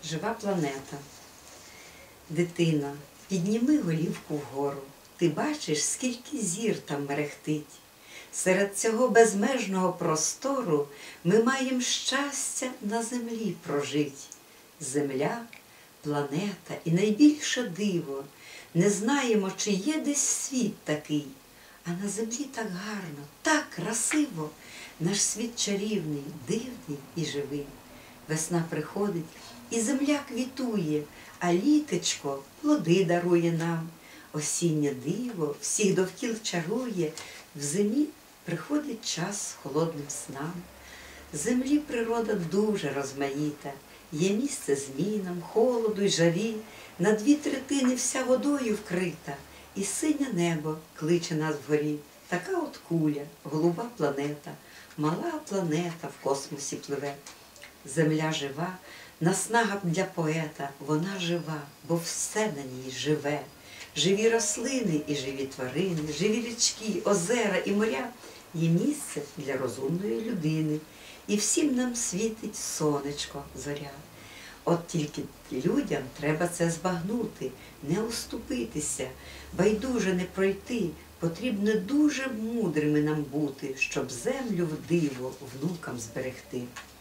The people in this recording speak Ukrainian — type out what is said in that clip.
Жива планета. Дитино, підніми голівку вгору. Ти бачиш, скільки зір там мерехтить. Серед цього безмежного простору ми маємо щастя на землі прожить. Земля – планета і найбільше диво. Не знаємо, чи є десь світ такий. А на землі так гарно, так красиво. Наш світ чарівний, дивний і живий. Весна приходить, і земля квітує, а літечко плоди дарує нам. Осіннє диво всіх довкіл чарує, в зимі приходить час холодним снам. Землі природа дуже розмаїта, є місце змінам, холоду й жарі, на 2/3 вся водою вкрита, і синє небо кличе нас вгорі. Така от куля, голуба планета, мала планета в космосі пливе. Земля жива, наснага для поета, вона жива, бо все на ній живе. Живі рослини і живі тварини, живі річки, озера і моря. Є місце для розумної людини, і всім нам світить сонечко, зоря. От тільки людям треба це збагнути, не уступитися, байдуже не пройти, потрібно дуже мудрими нам бути, щоб землю в диво внукам зберегти.